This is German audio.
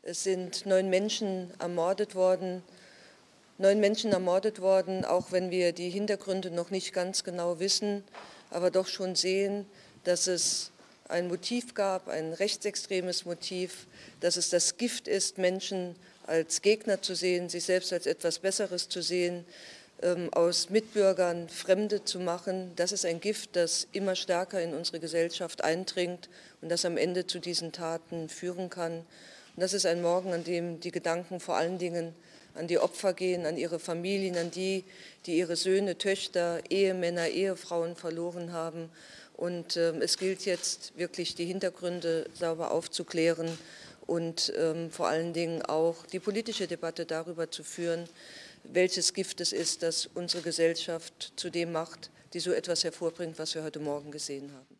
Es sind 9 Menschen ermordet worden. 9 Menschen ermordet worden, auch wenn wir die Hintergründe noch nicht ganz genau wissen, aber doch schon sehen, dass es ein Motiv gab, ein rechtsextremes Motiv, dass es das Gift ist, Menschen als Gegner zu sehen, sich selbst als etwas Besseres zu sehen, aus Mitbürgern Fremde zu machen. Das ist ein Gift, das immer stärker in unsere Gesellschaft eindringt und das am Ende zu diesen Taten führen kann. Und das ist ein Morgen, an dem die Gedanken vor allen Dingen an die Opfer gehen, an ihre Familien, an die, die ihre Söhne, Töchter, Ehemänner, Ehefrauen verloren haben. Und es gilt jetzt wirklich, die Hintergründe sauber aufzuklären und vor allen Dingen auch die politische Debatte darüber zu führen, welches Gift es ist, das unsere Gesellschaft zu dem macht, die so etwas hervorbringt, was wir heute Morgen gesehen haben.